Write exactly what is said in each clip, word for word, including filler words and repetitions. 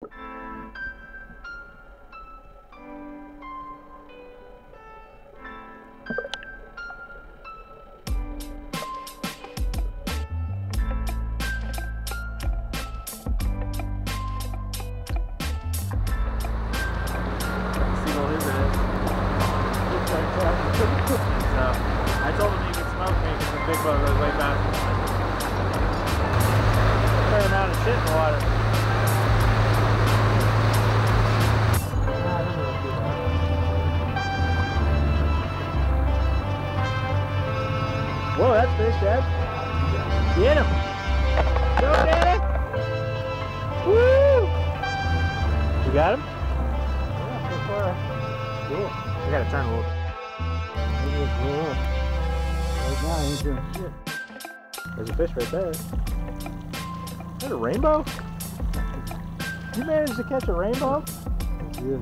I told him he could smoke me because the big boat goes way faster. Fair amount of shit in the water. Whoa, that's fish, Dad. Get him. Go, Daddy. Woo! You got him? Yeah, so far. Cool. I gotta turn a little. Right now, he's doing shit. There's a fish right there. Is that a rainbow? You managed to catch a rainbow? Yeah.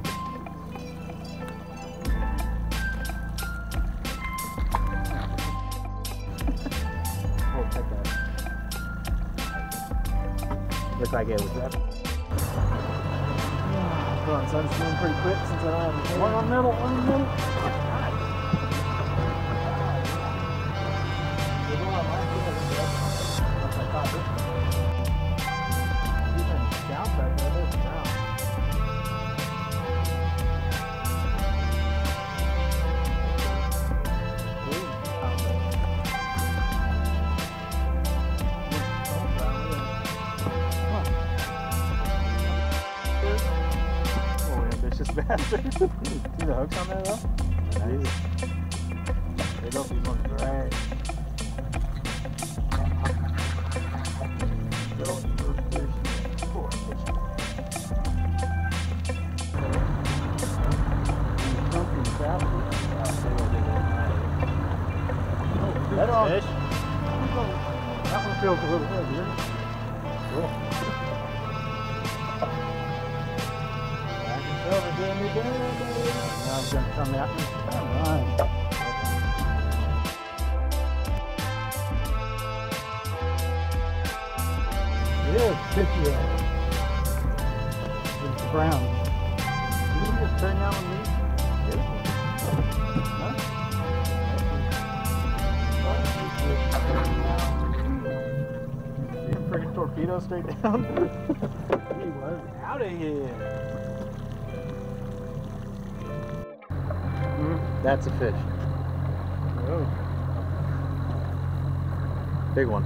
Oh, check that. Looks like it was that. Put on sunscreen pretty quick since I don't have any. One on the middle, one on the middle. Bastard. See the hooks on there though? Nice. They don't these ones right. That's a fish. That one feels a little heavier. Cool. Over here, me down. Now I'm going to come out. All right. It is fishy. It's brown. Did you just turn that one loose? Huh? You freaking torpedo straight down? He was out of here. That's a fish. Oh. Big one.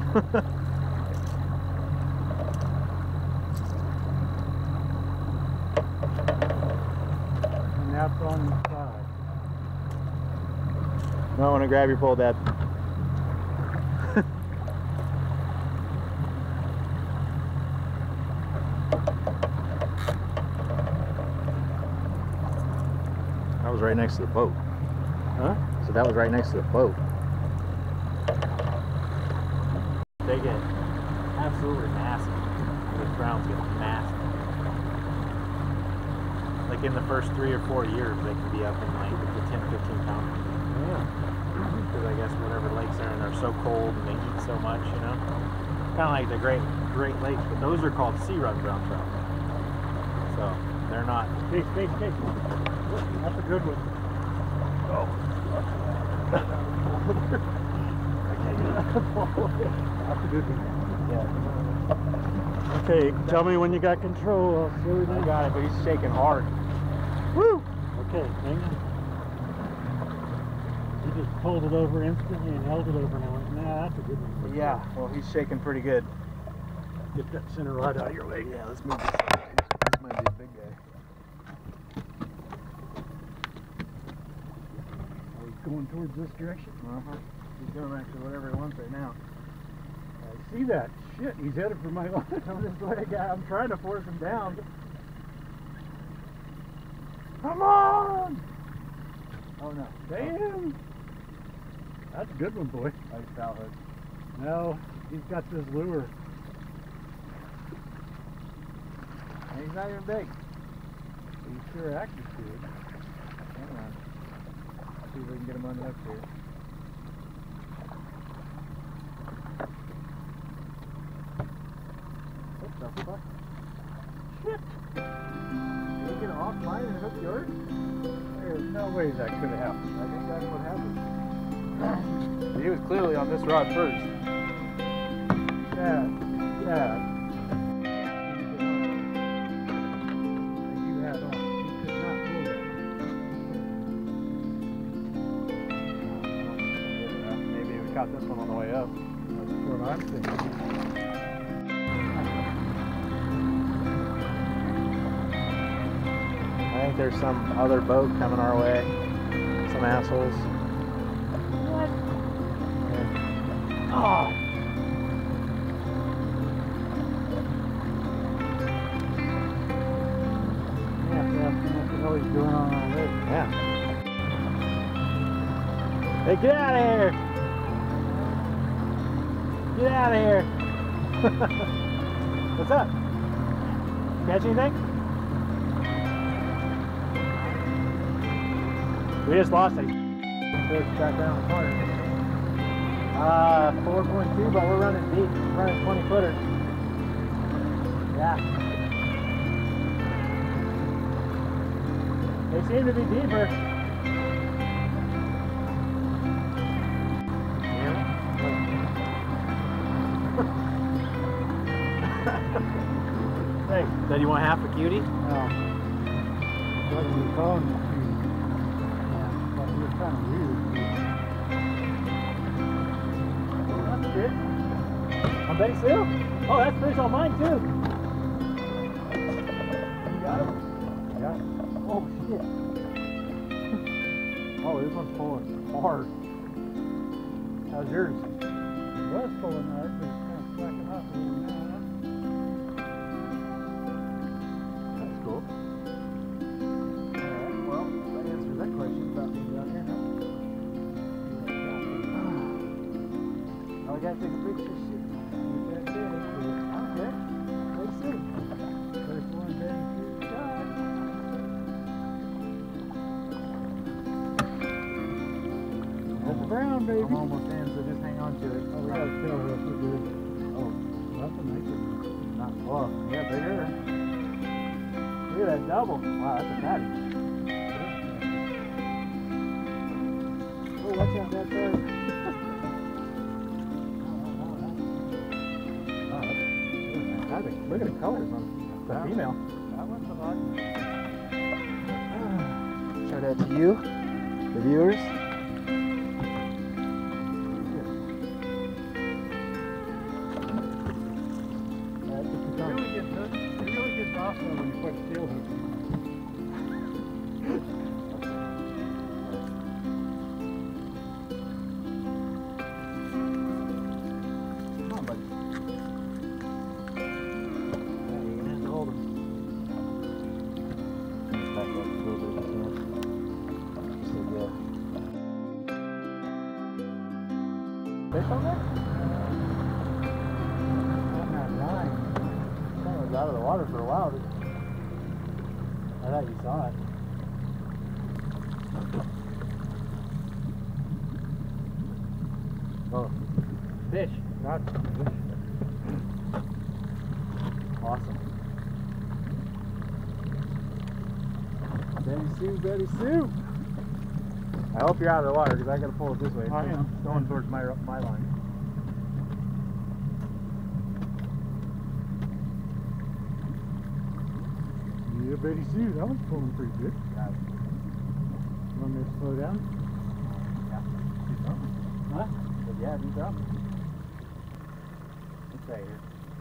And that's on the side. No, I want to grab your pole, Dad. That was right next to the boat. Huh? So that was right next to the boat. They get absolutely massive. The browns get massive. Like in the first three or four years, they can be up in like the ten, fifteen pounds. Yeah. Because I guess whatever lakes are in are so cold and they eat so much, you know. Kind of like the Great Great Lakes, but those are called sea run brown trout. So they're not. Fish, fish, fish. That's a good one. Oh. That's a good one. Yeah. Okay, tell me when you got control. I'll see what I got it, but he's shaking hard. Woo! Okay, hang on. He just pulled it over instantly and held it over and I went, nah, that's a good one. Yeah, well, he's shaking pretty good. Get that center rod out of your leg. Yeah, let's move this. This might be a big guy. Going towards this direction. Uh-huh. He's doing actually whatever he wants right now. I see that. Shit, he's headed for my line. I'm this way, guy. I'm trying to force him down. Come on! Oh no. Damn! That's a good one, boy. Nice foul hook. No, he's got this lure. And he's not even big. He's sure active to it. Hang on. See if we can get him unhooked here. Oops, I'll shit! Did you get off mine and hook yours? There's no way that could have happened. I think that's what happened. He was clearly on this rod first. Yeah, yeah. You had on. He could not pull that. Maybe we caught this one on the way up. That's what I'm thinking. I think there's some other boat coming our way. Some assholes. What? Yeah. Oh! Yeah, yeah, what the hell he's doing on our lake? Yeah. Hey, get out of here! Get out of here! What's up? Catch anything? We just lost a fish back down the corner. Uh, four point two, but we're running deep. We're running twenty footers. Yeah. They seem to be deeper. Hey, said you want half a cutie? No. What do you call him? But he was kind of weird. Oh, that's good. On Betty Sue? Oh, that's fish on mine too. You got him? Yeah. Oh shit. Oh, this one's pulling hard. How's yours? He was pulling hard, but he's kind of slacking off a little now. That's cool. Alright, well, that answers that question about being down here, huh? Oh, we gotta take a picture. Shit. That's it. Okay. Let's see. First one, Betty Sue shot. That's the brown, baby. I'm almost in, so just hang on to it. Oh, we gotta tell her if we do. Oh, That's a nice one. not well. Yeah, bigger. Look at that double. Wow, that's a fatty. Oh, watch out, that's there. Wow, that's really fantastic. Look at the colors on the Yeah. female. That one's a lot. Show that to you, the viewers. It really gets, it really gets awesome when you put steel hooks in. Come on, buddy. Yeah, you're gonna have to hold him. Back up a little bit if you can. So good. Fish on there? On that line. That was out of the water for a while. But I thought you saw it. Oh, fish. That's a fish. Awesome. Betty Sue, Betty Sue. I hope you're out of the water because I got to pull it this way. It's I am. going towards my my line. Yeah, Betty Sue, that one's pulling pretty good. Got it. Want me to slow down? Yeah. Do something. Huh? But yeah, do something. Let's stay here.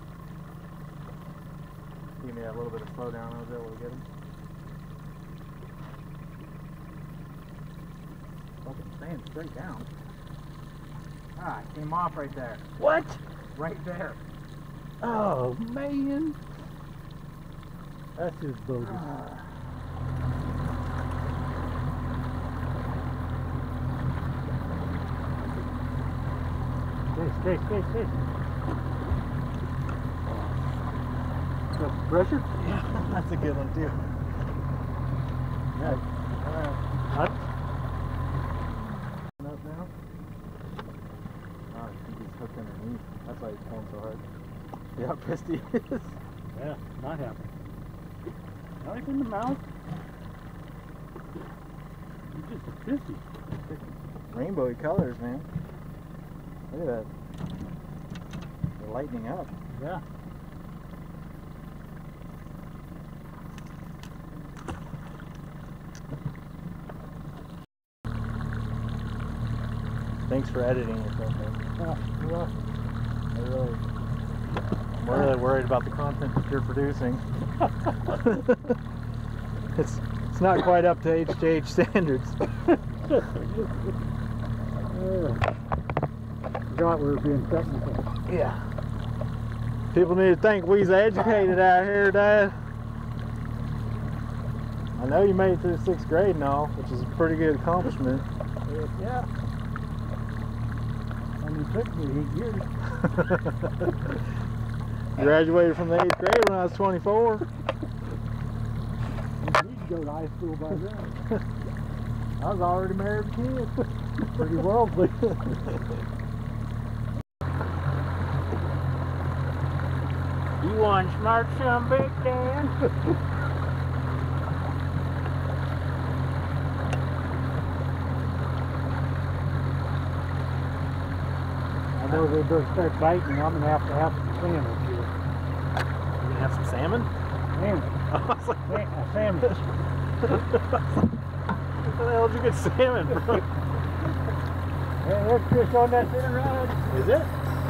Give me a little bit of slow down. I was able to get him. Fucking staying straight down. Ah, it came off right there. What? Right there. Oh, man. That's just bogus. Ah. Fish, fish, fish, fish. Got the pressure? Yeah, that's a good one too. Yeah. Alright. What? Up now. Oh, I think he's hooked underneath. That's why he's pulling so hard. See how pissed he is? Yeah, not happy. Right in the mouth. It's just a fifty. Rainbowy colors, man. Look at that. They're lightening up. Yeah. Thanks for editing it, though, man. Oh, you're welcome. I really, I'm really worried about the content that you're producing. it's it's not quite up to H J H standards. Forgot we were being technical. Yeah. People need to think we's educated out here, Dad. I know you made it through sixth grade and all, which is a pretty good accomplishment. Yeah. Only took me eight years. Graduated from the eighth grade when I was twenty-four. You need to go to high school by then. I was already married kid. Pretty worldly. You want smart some big Dan? I know they better start biting. I'm gonna have to have some salmon here. You gonna have some salmon? Salmon. I was like, Sa a sandwich. where the hell did you get salmon from? Hey, there's fish on that thin rod. Is it?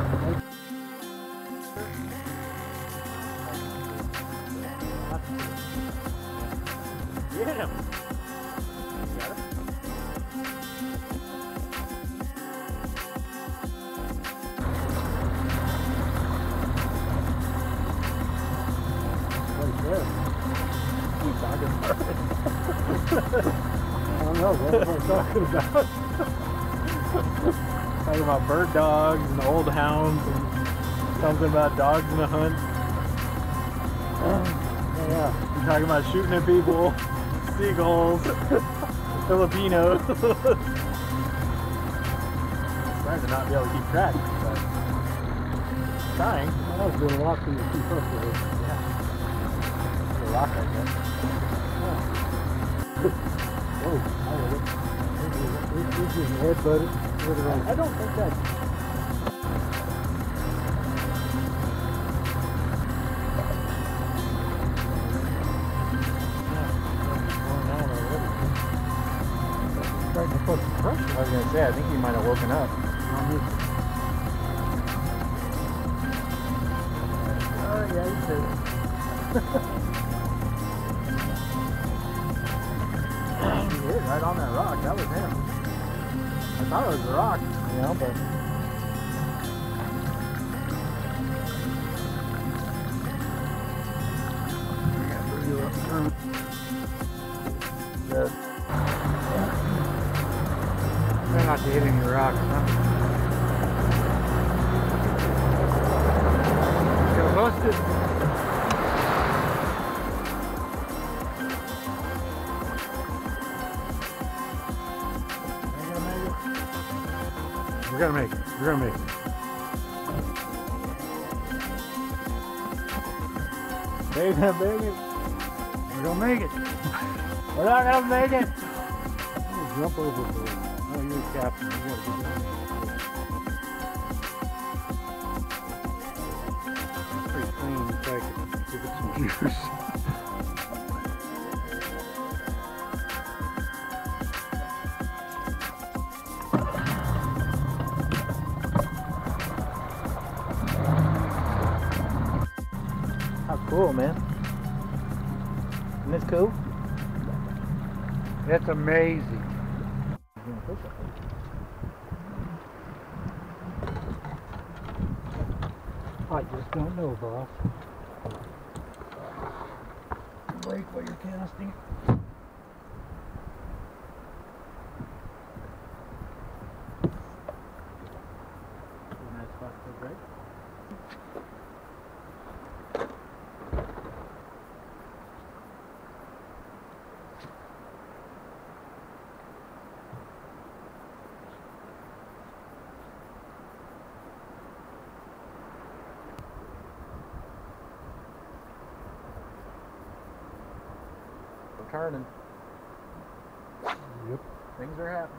Get him. Got him? Right there. What are you talking about? I don't know. What am I talking about? Talking about bird dogs and old hounds and something about dogs in a hunt. Yeah. You're talking about shooting at people, seagulls, Filipinos. Trying to not be able to keep track, but trying. I was doing a lot to keep up with it. Yeah. It's a rock, I guess. Whoa, I love it. This is a head buddy. I don't think that's... Starting to put some pressure. I was going to say, I think you might have woken up. Oh, yeah, you did. He hit right on that rock. That was him. I thought it was a rock, you know, but... Good. Try not to hit any rocks, huh? Got busted. We're gonna make it. We're gonna make it. They're gonna make it. We're gonna make it. We're not gonna make it. I'm gonna jump overboard. Oh, you're the captain. You gotta get down. Pretty clean. Try to give it some juice. How cool, man. Isn't this cool? That's amazing. I just don't know, boss. Break while you're casting. Nice spot to break. We're turning. Yep. Things are happening.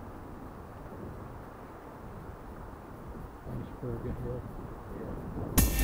Thanks for getting here. Yeah.